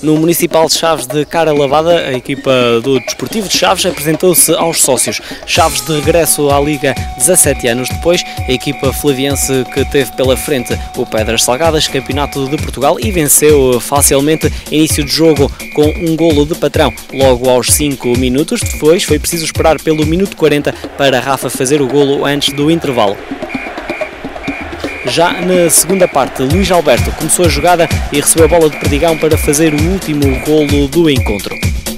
No Municipal de Chaves de Cara Lavada, a equipa do Desportivo de Chaves apresentou-se aos sócios. Chaves de regresso à Liga 17 anos depois, a equipa flaviense que teve pela frente o Pedras Salgadas, Campeonato de Portugal, e venceu facilmente início de jogo com um golo de patrão. Logo aos 5 minutos, depois foi preciso esperar pelo minuto 40 para Rafa fazer o golo antes do intervalo. Já na segunda parte, Luís Alberto começou a jogada e recebeu a bola de Perdigão para fazer o último golo do encontro.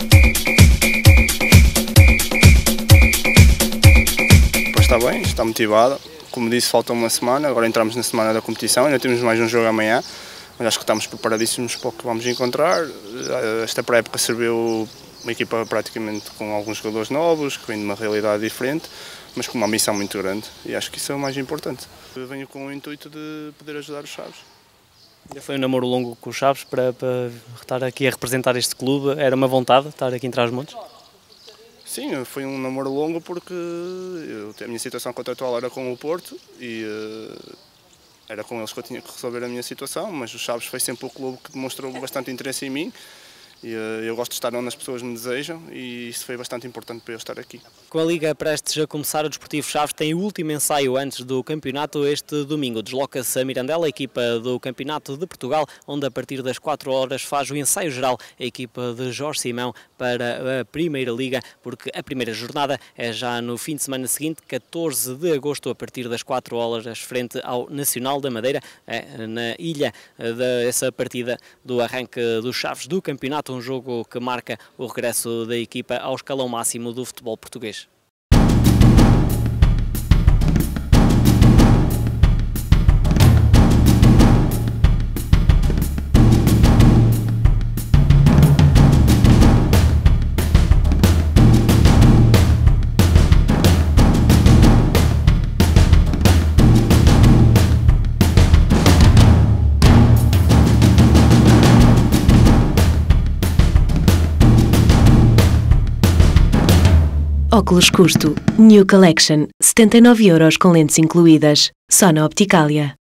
Está bem, está motivado. Como disse, falta uma semana, agora entramos na semana da competição, ainda temos mais um jogo amanhã, mas acho que estamos preparadíssimos para o que vamos encontrar. Esta pré-época serviu uma equipa praticamente com alguns jogadores novos, que vem de uma realidade diferente, mas com uma missão muito grande, e acho que isso é o mais importante. Eu venho com o intuito de poder ajudar os Chaves. Já foi um namoro longo com os Chaves para estar aqui a representar este clube? Era uma vontade estar aqui em Trás-os-Montes? Sim, foi um namoro longo porque a minha situação contratual era com o Porto e era com eles que eu tinha que resolver a minha situação, mas o Chaves foi sempre o clube que demonstrou bastante interesse em mim. E eu gosto de estar onde as pessoas me desejam e isso foi bastante importante para eu estar aqui. Com a Liga prestes a começar, o Desportivo Chaves tem o último ensaio antes do campeonato este domingo. Desloca-se a Mirandela, a equipa do Campeonato de Portugal, onde a partir das 4 horas faz o ensaio geral a equipa de Jorge Simão para a Primeira Liga, porque a primeira jornada é já no fim de semana seguinte, 14 de agosto, a partir das 4 horas, frente ao Nacional da Madeira, na ilha dessa partida do arranque dos Chaves do campeonato. Um jogo que marca o regresso da equipa ao escalão máximo do futebol português. Óculos custo New Collection, 79 € com lentes incluídas, só na Opticalia.